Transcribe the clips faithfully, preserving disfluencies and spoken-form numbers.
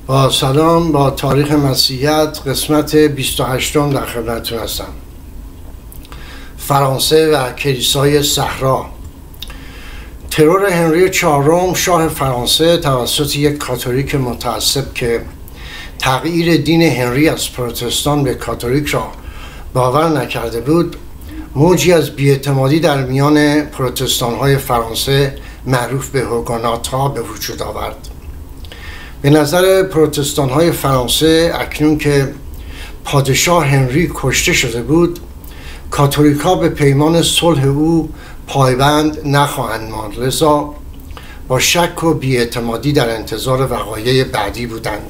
با سلام، با تاریخ مسیحیت قسمت بیست و هشتم در خدمتتون هستم. فرانسه و کلیسای صحرا. ترور هنری چهارم شاه فرانسه توسط یک کاتولیک متعصب که تغییر دین هنری از پروتستان به کاتولیک را باور نکرده بود، موجی از بی‌اعتمادی در میان پروتستان‌های فرانسه معروف به هوگونات‌ها به وجود آورد. به نظر پروتستان‌های فرانسه اکنون که پادشاه هنری کشته شده بود، کاتولیک‌ها به پیمان صلح او پایبند نخواهند ماند، لذا با شک و بی‌اعتمادی در انتظار وقایع بعدی بودند.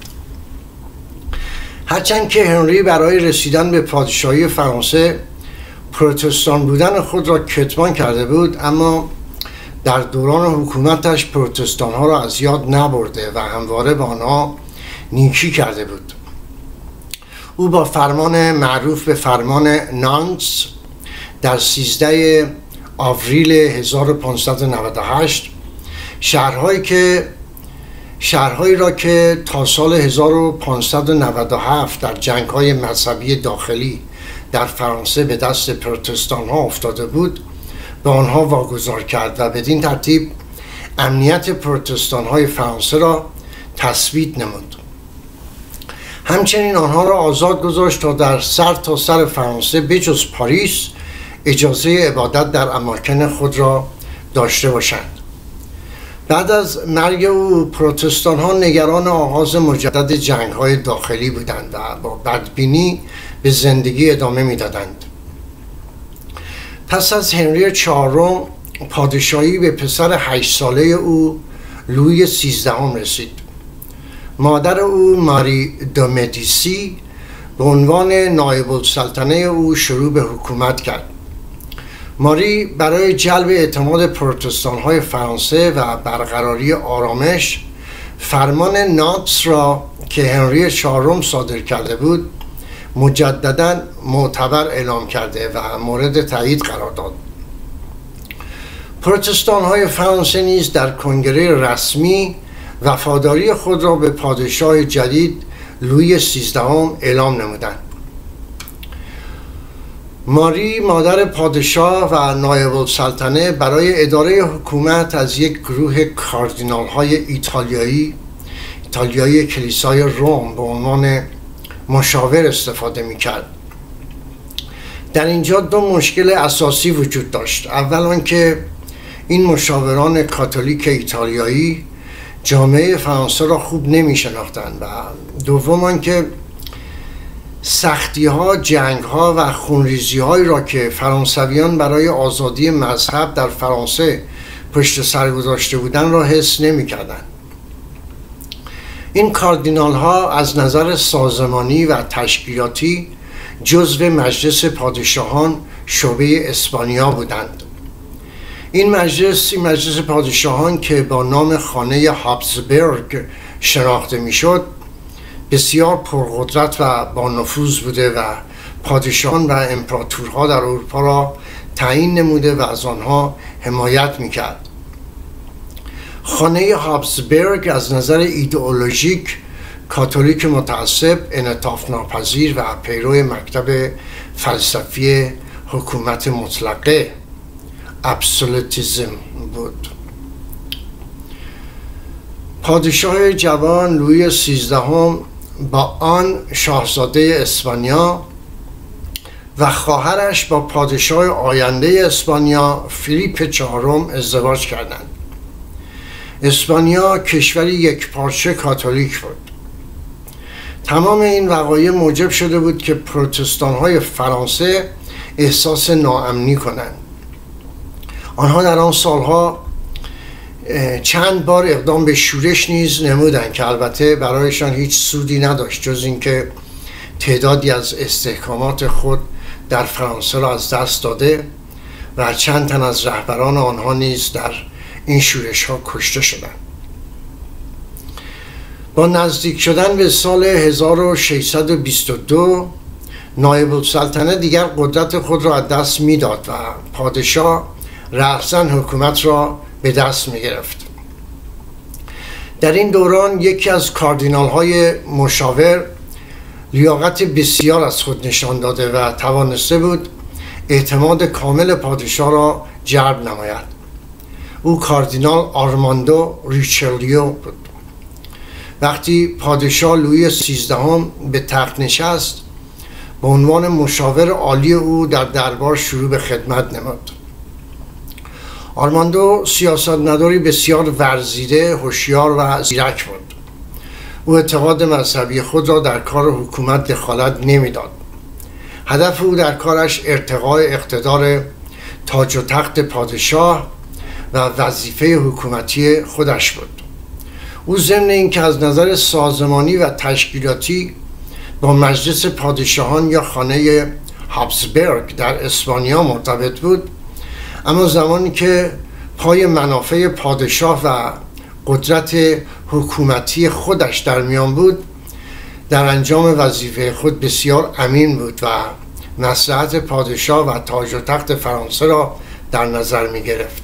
هرچند که هنری برای رسیدن به پادشاهی فرانسه پروتستان بودن خود را کتمان کرده بود، اما در دوران حکومتش پروتستان ها را از یاد نبرده و همواره با آنها نیکی کرده بود. او با فرمان معروف به فرمان نانس در سیزده آوریل هزار و پانصد و نود و هشت شهرهایی که شهرهایی را که تا سال هزار و پانصد و نود و هفت در جنگ‌های مذهبی داخلی در فرانسه به دست پروتستان ها افتاده بود به آنها واگذار کرد و بدین ترتیب امنیت پروتستان های فرانسه را تثبیت نمود. همچنین آنها را آزاد گذاشت تا در سر تا سر فرانسه بجز پاریس اجازه عبادت در اماکن خود را داشته باشند. بعد از مرگ او پروتستان ها نگران آغاز مجدد جنگ های داخلی بودند و با بدبینی به زندگی ادامه میدادند. پس از هنری چهارم پادشاهی به پسر هشت ساله او لویی سیزدهم رسید. مادر او ماری دو مدیسی به عنوان نایب السلطنه او شروع به حکومت کرد. ماری برای جلب اعتماد پروتستان های فرانسه و برقراری آرامش فرمان نانس را که هنری چهارم صادر کرده بود مجدداً معتبر اعلام کرده و مورد تایید قرار داد. پروتستان های فرانسه نیز در کنگره رسمی وفاداری خود را به پادشاه جدید لویی سیزدهم اعلام نمودند. ماری مادر پادشاه و نایب السلطنه برای اداره حکومت از یک گروه کاردینال های ایتالیایی ایتالیایی کلیسای روم به عنوان مشاور استفاده می کرد. در اینجا دو مشکل اساسی وجود داشت. اول آنکه این مشاوران کاتولیک ایتالیایی جامعه فرانسه را خوب نمی شناختند و دوم آنکه سختی ها، جنگ ها و خونریزی هایی را که فرانسویان برای آزادی مذهب در فرانسه پشت سر گذاشته بودند را حس نمی کردند. این کاردینال ها از نظر سازمانی و تشکیلاتی جزو مجلس پادشاهان شعبه اسپانیا بودند. این مجلس این مجلس پادشاهان که با نام خانه هابسبورگ شناخته میشد بسیار پرقدرت و با نفوذ بوده و پادشاهان و امپراتورها در اروپا را تعیین نموده و از آنها حمایت میکرد. خانه هابسبورگ از نظر ایدئولوژیک کاتولیک متعصب، انعطاف ناپذیر و پیرو مکتب فلسفی حکومت مطلقه ابسولوتیسم بود. پادشاه جوان لویی سیزدهم با آن شاهزاده اسپانیا و خواهرش با پادشاه آینده اسپانیا فیلیپ چهارم ازدواج کردند. اسپانیا کشوری یکپارچه کاتولیک بود. تمام این وقایع موجب شده بود که پروتستان‌های فرانسه احساس ناامنی کنند. آنها در آن سالها چند بار اقدام به شورش نیز نمودند که البته برایشان هیچ سودی نداشت جز اینکه تعدادی از استحکامات خود در فرانسه را از دست داده و چند تن از رهبران آنها نیز در این شورش ها کشته شدند. با نزدیک شدن به سال هزار و ششصد و بیست و دو نایب السلطنه دیگر قدرت خود را از دست میداد و پادشاه رأساً حکومت را به دست می گرفت. در این دوران یکی از کاردینال های مشاور لیاقت بسیار از خود نشان داده و توانسته بود اعتماد کامل پادشاه را جلب نماید. او کاردینال آرماندو ریچلیو بود. وقتی پادشاه لویی سیزدهم به تخت نشست، به عنوان مشاور عالی او در دربار شروع به خدمت نمود. آرماندو سیاستمداری بسیار ورزیده، هوشیار و زیرک بود. او اعتقاد مذهبی خود را در کار حکومت دخالت نمیداد. هدف او در کارش ارتقای اقتدار تاج و تخت پادشاه و وظیفه حکومتی خودش بود. او ضمن اینکه از نظر سازمانی و تشکیلاتی با مجلس پادشاهان یا خانه هابسبرگ در اسپانیا مرتبط بود، اما زمانی که پای منافع پادشاه و قدرت حکومتی خودش در میان بود، در انجام وظیفه خود بسیار امین بود و مصلحت پادشاه و تاج و تخت فرانسه را در نظر می گرفت.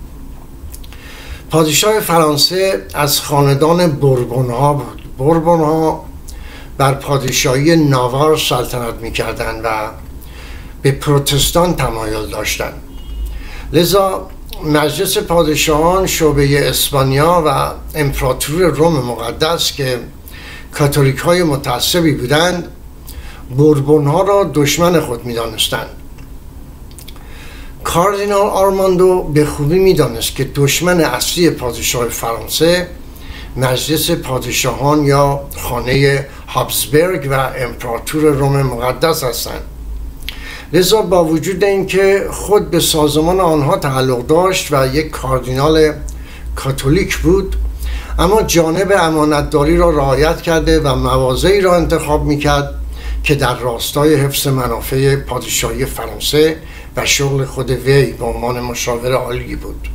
پادشاه فرانسه از خاندان بوربون ها بود. بوربون ها بر پادشاهی ناوار سلطنت می کردند و به پروتستان تمایل داشتند. لذا مجلس پادشاهان شعبه اسپانیا و امپراتوری روم مقدس که کاتولیک های متعصبی بودند، بوربون ها را دشمن خود می دانستند. کاردینال آرماندو به خوبی می دانست که دشمن اصلی پادشاه فرانسه مجلس پادشاهان یا خانه هابسبرگ و امپراتور روم مقدس هستند. لذا با وجود اینکه خود به سازمان آنها تعلق داشت و یک کاردینال کاتولیک بود، اما جانب امانتداری را رعایت کرده و مواضعی را انتخاب میکرد که در راستای حفظ منافع پادشاهی فرانسه و شغل خود وی به عنوان مشاور عالی بود.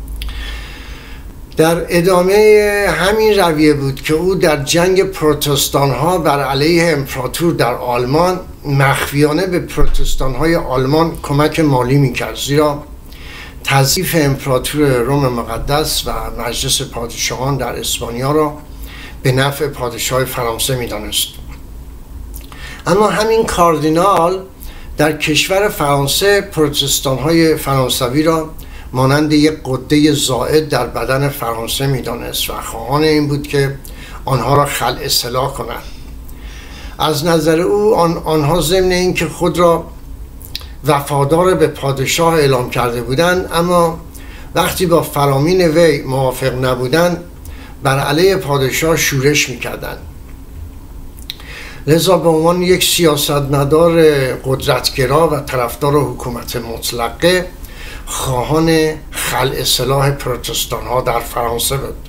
در ادامه همین رویه بود که او در جنگ پروتستان ها بر علیه امپراتور در آلمان مخفیانه به پروتستان های آلمان کمک مالی میکرد، زیرا تضعیف امپراتور روم مقدس و مجلس پادشاهان در اسپانیا را به نفع پادشاه فرانسه میدانست. اما همین کاردینال در کشور فرانسه پروتستان های فرانسوی را مانند یک قده زائد در بدن فرانسه میدانست و خواهان این بود که آنها را خلع اصلاح کند. از نظر او آن آنها ضمن اینکه خود را وفادار به پادشاه اعلام کرده بودند، اما وقتی با فرامین وی موافق نبودند بر علیه پادشاه شورش میکردند. لذا به عنوان یک سیاستمدار قدرتگرا و طرفدار حکومت مطلقه خواهان خلع اصلاح پروتستان ها در فرانسه بود.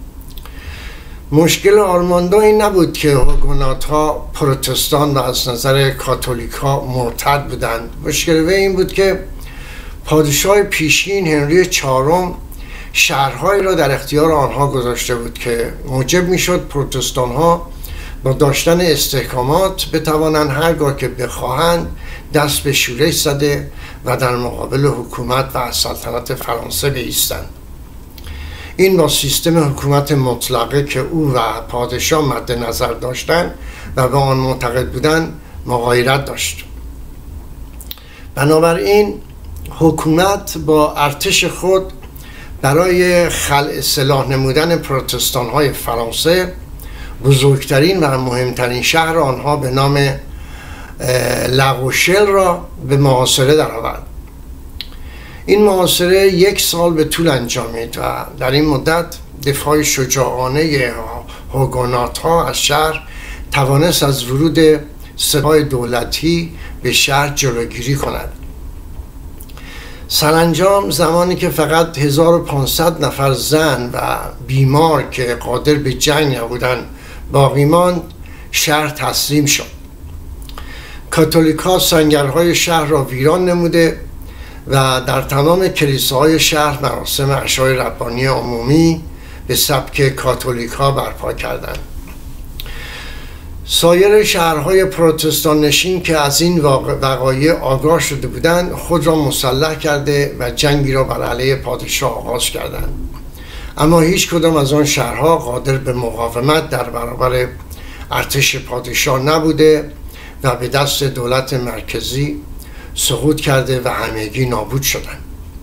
مشکل آرماندو این نبود که هوگونات ها پروتستان و از نظر کاتولیک ها مرتد بودند. مشکل وی این بود که پادشاه پیشین هنری چهارم شهرهایی را در اختیار آنها گذاشته بود که موجب میشد پروتستان ها با داشتن استحکامات بتوانند هرگاه که بخواهند دست به شورش زده و در مقابل حکومت و سلطنت فرانسه بایستند. این با سیستم حکومت مطلقه که او و پادشاه مد نظر داشتند و به آن معتقد بودند مغایرت داشت. بنابراین حکومت با ارتش خود برای خلع اصلاح نمودن پروتستان های فرانسه بزرگترین و مهمترین شهر آنها به نام لاروشل را به محاصره درآورد. این محاصره یک سال به طول انجامید و در این مدت دفاع شجاعانه هوگونات ها از شهر توانست از ورود سپاه دولتی به شهر جلوگیری کند. سرانجام زمانی که فقط هزار و پانصد نفر زن و بیمار که قادر به جنگ نبودند باقی ماند، شهر تسلیم شد. کاتولیک‌ها سنگرهای شهر را ویران نموده و در تمام کلیساهای شهر مراسم عشای ربانی عمومی به سبک کاتولیک‌ها برپا کردند. سایر شهرهای پروتستان نشین که از این وقایع آگاه شده بودند خود را مسلح کرده و جنگی را بر علیه پادشاه آغاز کردند. اما هیچ کدام از آن شهرها قادر به مقاومت در برابر ارتش پادشاه نبوده و به دست دولت مرکزی سقوط کرده و همگی نابود شدند.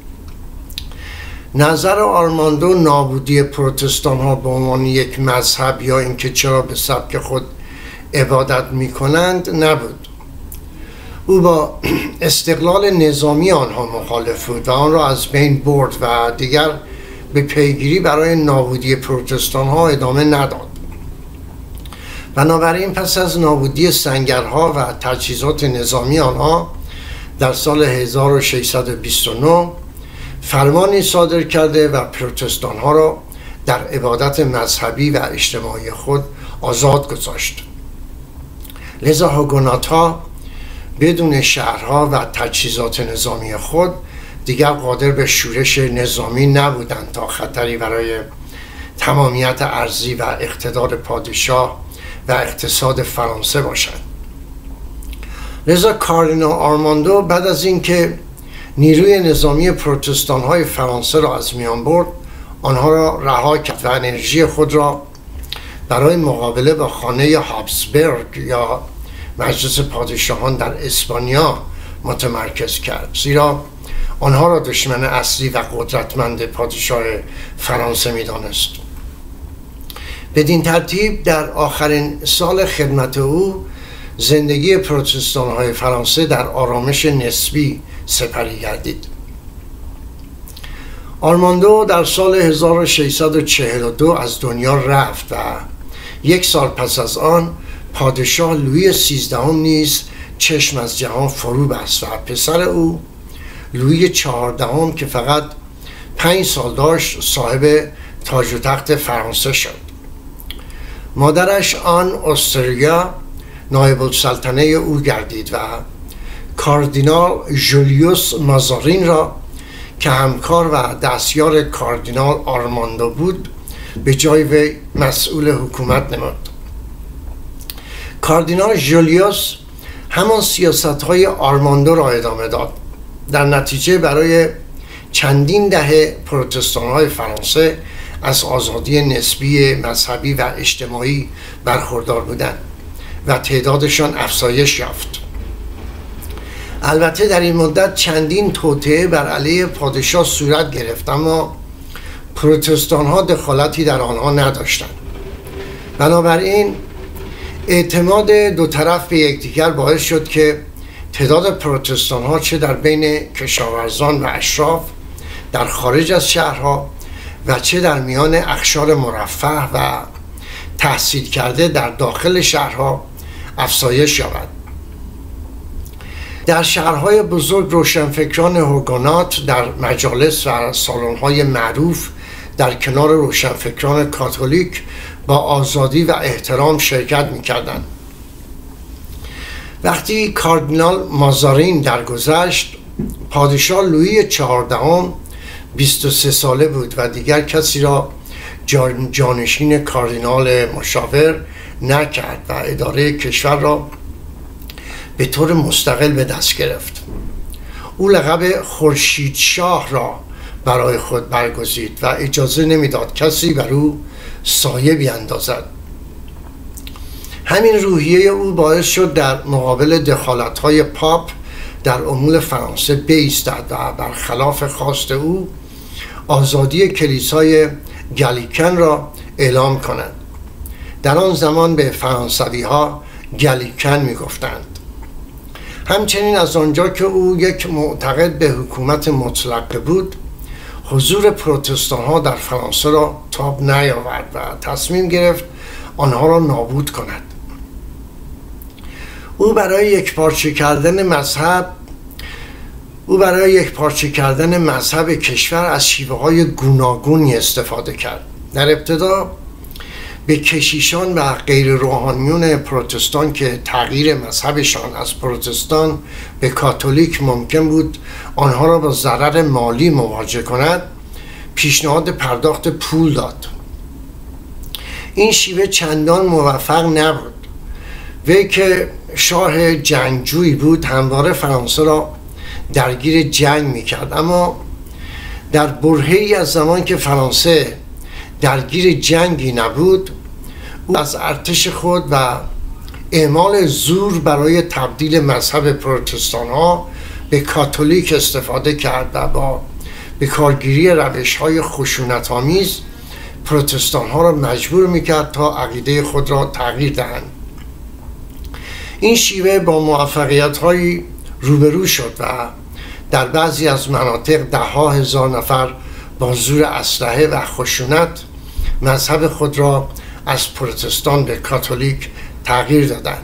نظر آرماندو نابودی پروتستان ها به عنوان یک مذهب یا اینکه چرا به سبک خود عبادت می کنند نبود. او با استقلال نظامی آنها مخالف بود و آن را از بین برد و دیگر به پیگیری برای نابودی پروتستان ها ادامه نداد. بنابراین پس از نابودی سنگرها و تجهیزات نظامی آنها در سال هزار و ششصد و بیست و نه فرمانی صادر کرده و پروتستان ها را در عبادت مذهبی و اجتماعی خود آزاد گذاشت. لذا هوگونات ها بدون شهرها و تجهیزات نظامی خود دیگر قادر به شورش نظامی نبودند تا خطری برای تمامیت ارضی و اقتدار پادشاه و اقتصاد فرانسه باشند. لذا کاردینال آرماندو بعد از اینکه نیروی نظامی پروتستان های فرانسه را از میان برد، آنها را رها کرد و انرژی خود را برای مقابله با خانه هابسبرگ یا مجلس پادشاهان در اسپانیا متمرکز کرد، زیرا آنها را دشمن اصلی و قدرتمند پادشاه فرانسه می دانست. بدین ترتیب در آخرین سال خدمت او زندگی پروتستان های فرانسه در آرامش نسبی سپری گردید. آرماندو در سال هزار و ششصد و چهل و دو از دنیا رفت و یک سال پس از آن پادشاه لویی سیزدهم نیز چشم از جهان فرو بست و پسر او لویی چهاردهم که فقط پنج سال داشت صاحب تاج و تخت فرانسه شد. مادرش آن استریا نایب السلطنه او گردید و کاردینال ژولیوس مازارین را که همکار و دستیار کاردینال آرماندو بود به جای وی مسئول حکومت نمود. کاردینال ژولیوس همان سیاست‌های آرماندو را ادامه داد. در نتیجه برای چندین دهه پروتستان‌های فرانسه از آزادی نسبی مذهبی و اجتماعی برخوردار بودند و تعدادشان افزایش یافت. البته در این مدت چندین توطئه بر علیه پادشاه صورت گرفت، اما پروتستان ها دخالتی در آنها نداشتند. بنابراین اعتماد دو طرف به یکدیگر باعث شد که تعداد پروتستان ها چه در بین کشاورزان و اشراف در خارج از شهرها و چه در میان اقشار مرفه و تحصیل کرده در داخل شهرها افزایش یابد. در شهرهای بزرگ روشنفکران هوگونات در مجالس و سالن‌های معروف در کنار روشنفکران کاتولیک با آزادی و احترام شرکت می‌کردند. وقتی کاردینال مازارین درگذشت، پادشاه لویی چهاردهم بیست و سه ساله بود و دیگر کسی را جان جانشین کاردینال مشاور نکرد و اداره کشور را به طور مستقل به دست گرفت. او لقب خورشید شاه را برای خود برگزید و اجازه نمیداد کسی بر او سایه بیاندازد. همین روحیه او باعث شد در مقابل دخالت‌های پاپ در امور فرانسه بایستد و برخلاف خواست او آزادی کلیسای گالیکن را اعلام کند. در آن زمان به فرانسوی ها گالیکن می گفتند. همچنین از آنجا که او یک معتقد به حکومت مطلقه بود، حضور پروتستان ها در فرانسه را تاب نیاورد و تصمیم گرفت آنها را نابود کند. او برای یک پارچه کردن مذهب او برای یک پارچه کردن مذهب کشور از شیوه های گوناگونی استفاده کرد. در ابتدا به کشیشان و غیر روحانیون پروتستان که تغییر مذهبشان از پروتستان به کاتولیک ممکن بود آنها را با ضرر مالی مواجه کند، پیشنهاد پرداخت پول داد. این شیوه چندان موفق نبود. وی که شاه جنگجویی بود همواره فرانسه را درگیر جنگ میکرد، اما در برهه‌ای از زمان که فرانسه درگیر جنگی نبود، او از ارتش خود و اعمال زور برای تبدیل مذهب پروتستان ها به کاتولیک استفاده کرد و با به کارگیری روش های خشونت آمیز پروتستان ها را مجبور میکرد تا عقیده خود را تغییر دهند. این شیوه با موفقیت هایی روبرو شد و در بعضی از مناطق ده ها هزار نفر با زور اسلحه و خشونت مذهب خود را از پروتستان به کاتولیک تغییر دادند.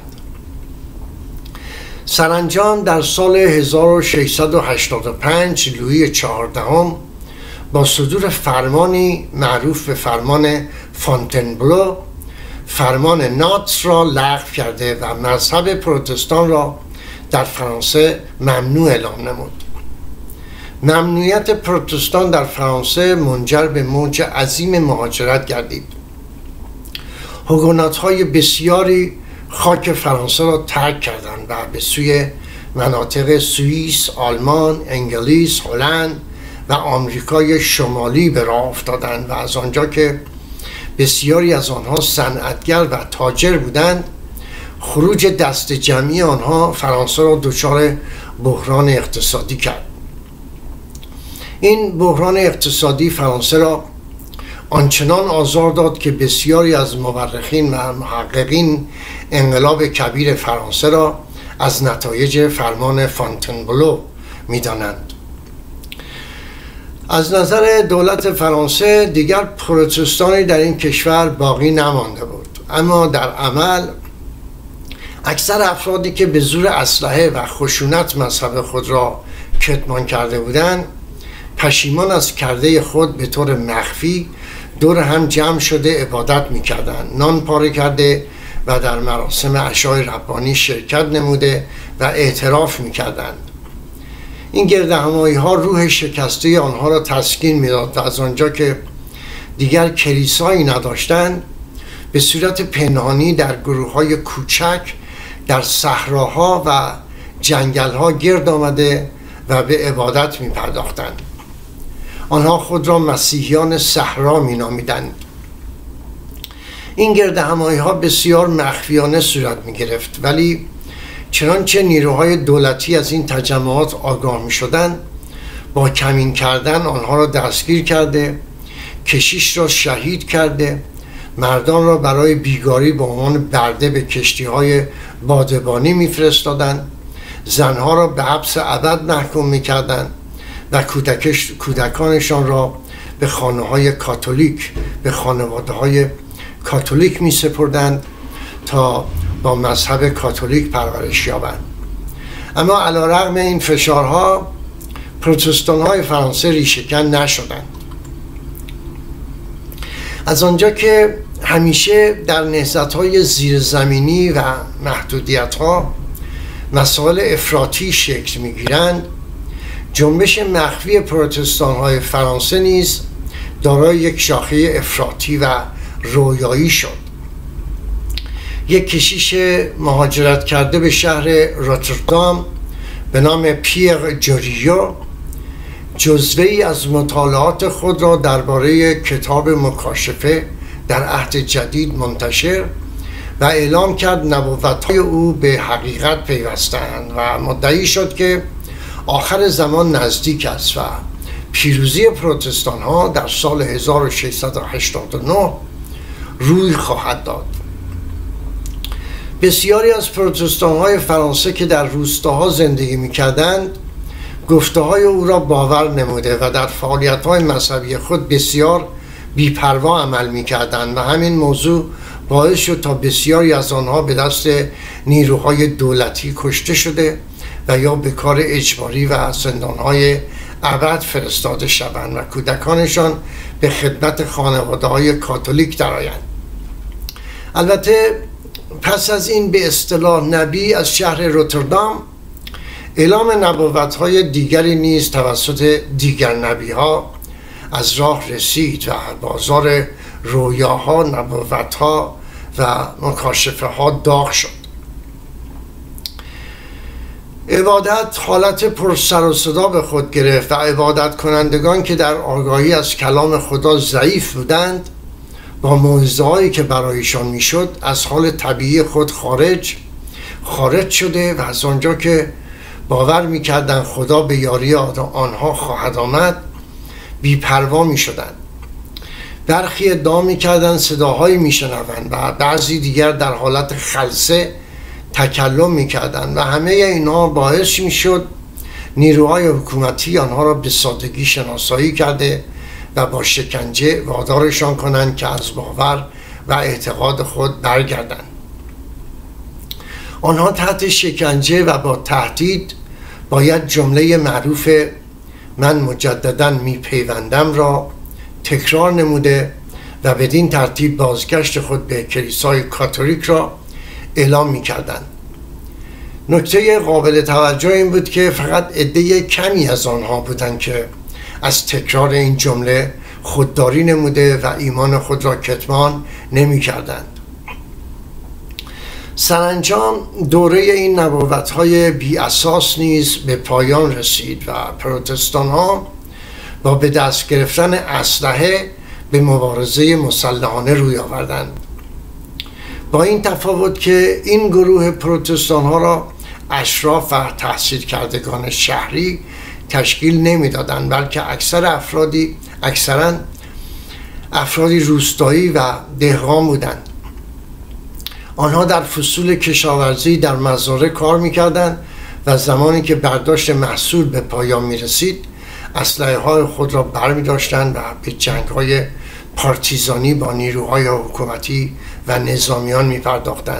سرانجام در سال هزار و ششصد و هشتاد و پنج لویی چهاردهم با صدور فرمانی معروف به فرمان فونتنبلو فرمان ناتس را لغو کرده و مذهب پروتستان را در فرانسه ممنوع اعلام نمود. ممنوعیت پروتستان در فرانسه منجر به موج عظیم مهاجرت گردید. هوگونات‌های بسیاری خاک فرانسه را ترک کردند و به سوی مناطق سوئیس، آلمان، انگلیس، هلند و آمریکای شمالی به راه افتادند و از آنجا که بسیاری از آنها صنعتگر و تاجر بودند، خروج دست جمعی آنها فرانسه را دچار بحران اقتصادی کرد. این بحران اقتصادی فرانسه را آنچنان آزار داد که بسیاری از مورخین و محققین انقلاب کبیر فرانسه را از نتایج فرمان فونتنبلو می‌دانند. از نظر دولت فرانسه دیگر پروتستانی در این کشور باقی نمانده بود، اما در عمل اکثر افرادی که به زور اسلحه و خشونت مذهب خود را کتمان کرده بودند پشیمان از کرده خود به طور مخفی دور هم جمع شده عبادت می‌کردند، نان پاره کرده و در مراسم عشای ربانی شرکت نموده و اعتراف می‌کردند. این گردهمایی ها روح شکسته آنها را تسکین می‌داد و از آنجا که دیگر کلیسایی نداشتند به صورت پنهانی در گروه‌های کوچک در صحراها و جنگل‌ها گرد آمده و به عبادت می‌پرداختند. آنها خود را مسیحیان صحرا می‌نامیدند. این گردهمایی ها بسیار مخفیانه صورت می‌گرفت، ولی چنانچه نیروهای دولتی از این تجمعات آگاه می‌شدند با کمین کردن آنها را دستگیر کرده، کشیش را شهید کرده، مردان را برای بیگاری به عنوان برده به کشتی‌های بادبانی می‌فرستادند، زنها را به حبس ابد محکوم می‌کردند و کودکش کودکانشان را به خانه‌های کاتولیک به خانواده‌های کاتولیک می‌سپردند تا با مذهب کاتولیک پرورش یابند. اما علیرغم این فشارها پروتستان‌های فرانسه ریشه‌کن نشدند. از آنجا که همیشه در نهضت‌های زیرزمینی و محدودیت‌ها مسائل افراطی شکل می‌گیرند، جنبش مخفی پروتستان‌های فرانسه نیز دارای یک شاخه افراطی و رویایی شد. یک کشیش مهاجرت کرده به شهر روتردام به نام پیر جوریو جزوه‌ای از مطالعات خود را درباره کتاب مکاشفه در عهد جدید منتشر و اعلام کرد نبوت‌های او به حقیقت پیوستند و مدعی شد که آخر زمان نزدیک است و پیروزی پروتستان ها در سال هزار و ششصد و هشتاد و نه روی خواهد داد. بسیاری از پروتستان های فرانسه که در روستاها زندگی می کردند گفته های او را باور نموده و در فعالیت های مذهبی خود بسیار بی‌پروا عمل می کردند و همین موضوع باعث شد تا بسیاری از آنها به دست نیروهای دولتی کشته شده و یا به کار اجباری و زندانهای ابد فرستاده شوند و کودکانشان به خدمت خانواده‌های کاتولیک درآیند. البته پس از این به اصطلاح نبی از شهر روتردام اعلام نبوت‌های دیگری نیز توسط دیگر نبی‌ها از راه رسید و بازار رویاها، نبوت‌ها و مکاشفه‌ها داغ شد. عبادت حالت پر سر و صدا به خود گرفت و عبادت کنندگان که در آگاهی از کلام خدا ضعیف بودند با موعظه‌هایی که برایشان میشد از حال طبیعی خود خارج خارج شده و از آنجا که باور میکردند خدا به یاری آنها خواهد آمد بی‌پروا میشدند. برخی ادعا میکردند صداهایی میشنوند و بعضی دیگر در حالت خلسه تکلم میکردند و همه اینا باعث میشد نیروهای حکومتی آنها را به سادگی شناسایی کرده و با شکنجه وادارشان کنند که از باور و اعتقاد خود برگردند. آنها تحت شکنجه و با تهدید باید جمله معروف من مجددا میپیوندم را تکرار نموده و بدین ترتیب بازگشت خود به کلیسای کاتولیک را اعلام میکردند. نکته قابل توجه این بود که فقط عده کمی از آنها بودند که از تکرار این جمله خودداری نموده و ایمان خود را کتمان نمی کردند. سرانجام دوره این نبوت‌های بی اساس نیز به پایان رسید و پروتستان ها با به دست گرفتن اسلحه به مبارزه مسلحانه روی آوردند. با این تفاوت که این گروه پروتستان ها را اشراف و تحصیل کردگان شهری تشکیل نمیدادند، بلکه اکثر افرادی اکثرا افرادی روستایی و دهقان بودند. آنها در فصول کشاورزی در مزارع کار میکردند و زمانی که برداشت محصول به پایان میرسید اسلحه های خود را برمی داشتند و به جنگ های پارتیزانی با نیروهای حکومتی و نظامیان می پرداختند.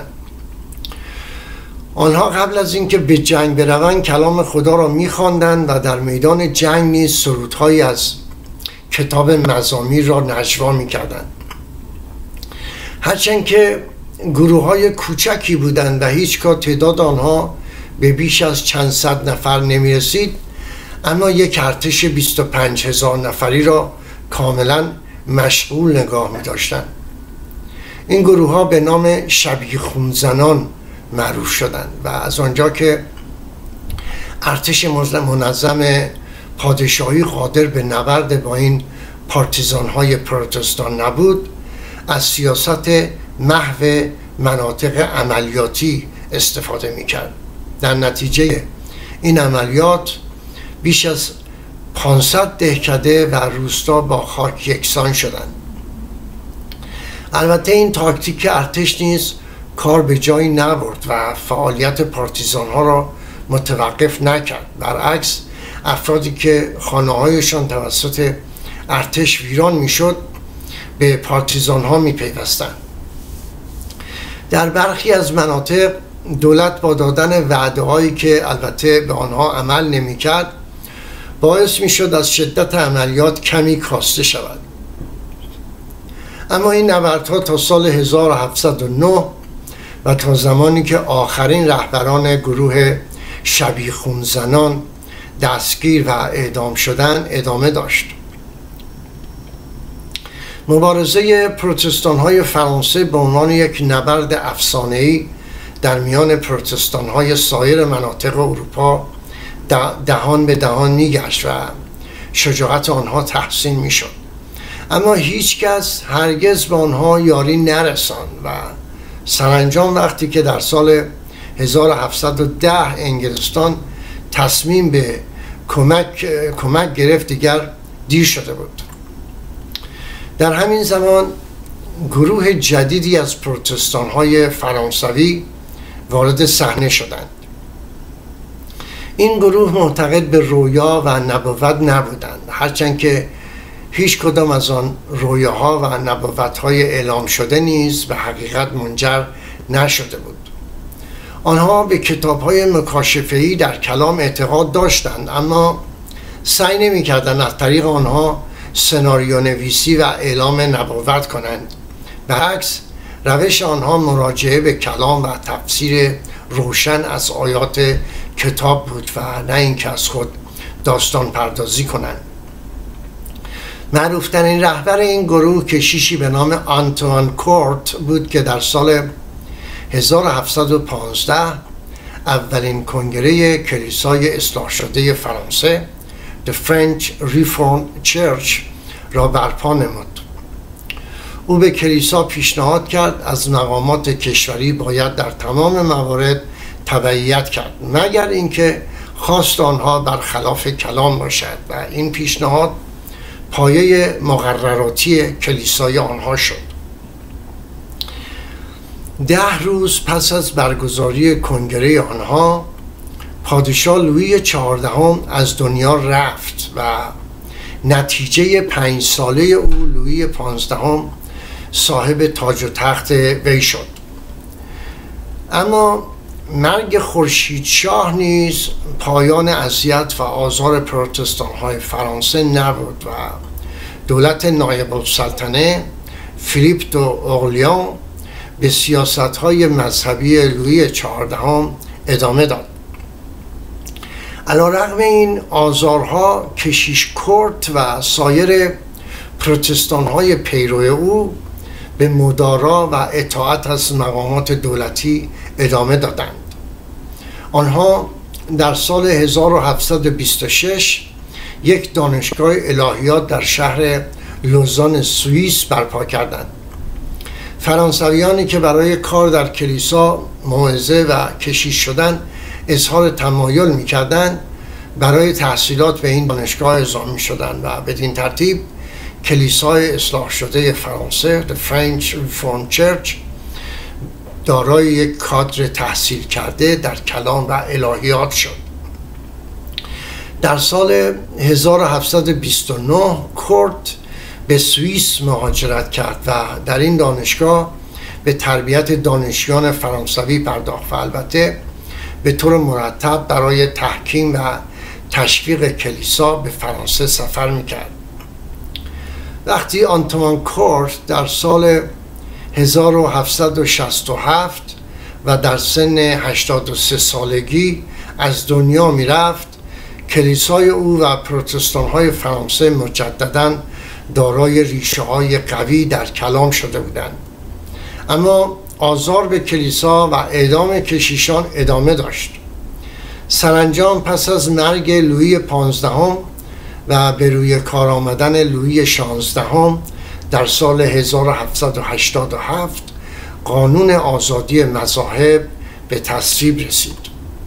آنها قبل از اینکه به جنگ بروند کلام خدا را می خواندند و در میدان جنگ نیز سرودهایی از کتاب مزامیر را نجوا می کردند. هرچند که گروه های کوچکی بودند و هیچگاه تعداد آنها به بیش از چند صد نفر نمی رسید، اما یک ارتش بیست و پنج هزار نفری را کاملا مشغول نگاه می داشتند. این گروه ها به نام شبیخون زنان معروف شدند و از آنجا که ارتش منظم پادشاهی قادر به نبرد با این پارتیزان های پروتستان نبود، از سیاست محو مناطق عملیاتی استفاده می کرد. در نتیجه این عملیات بیش از پانصد دهکده و روستا با خاک یکسان شدند. البته این تاکتیک ارتش نیز کار به جایی نبرد و فعالیت پارتیزان ها را متوقف نکرد. برعکس افرادی که خانه‌هایشان توسط ارتش ویران میشد به پارتیزان ها می پیوستند. در برخی از مناطق دولت با دادن وعده هایی که البته به آنها عمل نمی کرد باعث می شد از شدت عملیات کمی کاسته شود. اما این نبردها تا سال هزار و هفتصد و نه و تا زمانی که آخرین رهبران گروه شبیخون زنان دستگیر و اعدام شدند ادامه داشت. مبارزه پروتستان های فرانسه به عنوان یک نبرد افسانه‌ای در میان پروتستان های سایر مناطق اروپا دهان به دهان میگشت و شجاعت آنها تحسین میشد، اما هیچ کس هرگز به آنها یاری نرساند و سرانجام وقتی که در سال هزار و هفتصد و ده انگلستان تصمیم به کمک, کمک گرفت دیگر دیر شده بود. در همین زمان گروه جدیدی از پروتستان های فرانسوی وارد صحنه شدند. این گروه معتقد به رویا و نبوت نبودند، هرچند که هیچ کدام از آن رویاها و نبوت‌های اعلام شده نیز به حقیقت منجر نشده بود. آنها به کتاب‌های مکاشفه‌ای در کلام اعتقاد داشتند، اما سعی نمی‌کردند از طریق آنها سناریو نویسی و اعلام نبوت کنند. برعکس روش آنها مراجعه به کلام و تفسیر روشن از آیات کتاب بود و نه اینکه از خود داستان پردازی کنند. معروفترین رهبر این گروه کشیشی به نام آنتوان کورت بود که در سال هزار و هفتصد و پانزده اولین کنگره کلیسای اصلاح شده فرانسه The French Reformed Church را برپا نمود. او به کلیسا پیشنهاد کرد از مقامات کشوری باید در تمام موارد تبعیت کرد مگر اینکه خواست آنها برخلاف کلام باشد و این پیشنهاد پایه مقرراتی کلیسای آنها شد. ده روز پس از برگزاری کنگره آنها پادشاه لویی چهاردهم از دنیا رفت و نتیجه پنج ساله او لویی پانزدهم صاحب تاج و تخت وی شد. اما مرگ خورشیدشاه نیز پایان اذیت و آزار پروتستان های فرانسه نبود و دولت نایب السلطنه فیلیپ دو اورلیان به سیاست های مذهبی لویی چهاردهم ادامه داد. علیرغم این آزارها کشیش کورت و سایر پروتستان های پیرو او به مدارا و اطاعت از مقامات دولتی ادامه دادند. آنها در سال هزار و هفتصد و بیست و شش یک دانشگاه الهیات در شهر لوزان سوئیس برپا کردند. فرانسویانی که برای کار در کلیسا موعظه و کشیش شدن اظهار تمایل می‌کردند برای تحصیلات به این دانشگاه اعزام می‌شدند و بدین ترتیب کلیسای اصلاح شده فرانسه The French Reformed Church دارای یک کادر تحصیل کرده در کلام و الهیات شد. در سال هزار و هفتصد و بیست و نه کورت به سوئیس مهاجرت کرد و در این دانشگاه به تربیت دانشجویان فرانسوی پرداخت و البته به طور مرتب برای تحکیم و تشویق کلیسا به فرانسه سفر میکرد. وقتی آنتوان کورت در سال هزار و هفتصد و شصت و هفت و در سن هشتاد و سه سالگی از دنیا میرفت، کلیسای او و پروتستان های فرانسه مجدداً دارای ریشه های قوی در کلام شده بودند. اما آزار به کلیسا و اعدام کشیشان ادامه داشت. سرانجام پس از مرگ لویی پانزدهم و به روی کار آمدن لویی شانزدهم در سال هزار و هفتصد و هشتاد و هفت قانون آزادی مذاهب به تصویب رسید.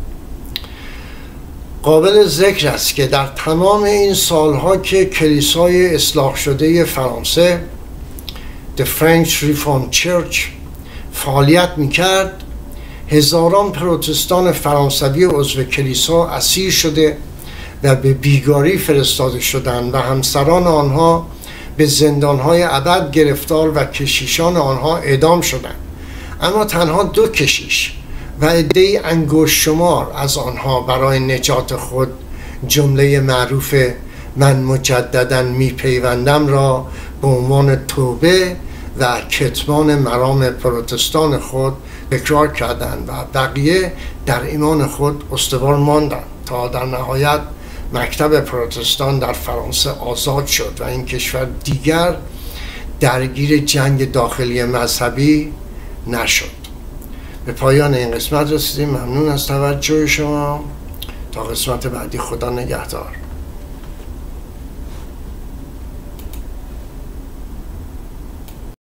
قابل ذکر است که در تمام این سالها که کلیسای اصلاح شده فرانسه The French Reformed Church فعالیت میکرد، هزاران پروتستان فرانسوی عضو کلیسا اسیر شده و به بیگاری فرستاده شدند و همسران آنها به زندانهای ابد گرفتار و کشیشان آنها اعدام شدند. اما تنها دو کشیش و عده‌ای انگشت شمار از آنها برای نجات خود جمله معروف من مجدداً میپیوندم را به عنوان توبه و کتمان مرام پروتستان خود تکرار کردند و بقیه در ایمان خود استوار ماندند تا در نهایت مکتب پروتستان در فرانسه آزاد شد و این کشور دیگر درگیر جنگ داخلی مذهبی نشد. به پایان این قسمت رسیدیم. ممنون از توجه شما. تا قسمت بعدی، خدا نگهدار.